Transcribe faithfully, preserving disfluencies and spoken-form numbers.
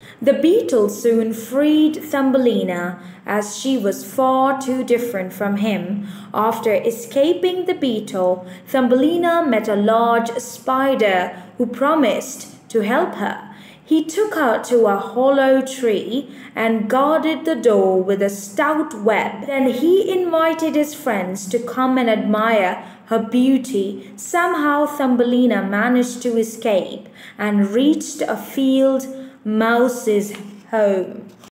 The beetle soon freed Thumbelina, as she was far too different from him. After escaping the beetle, Thumbelina met a large spider who promised to help her. He took her to a hollow tree and guarded the door with a stout web. Then he invited his friends to come and admire her beauty. Somehow Thumbelina managed to escape and reached a field mouse's home.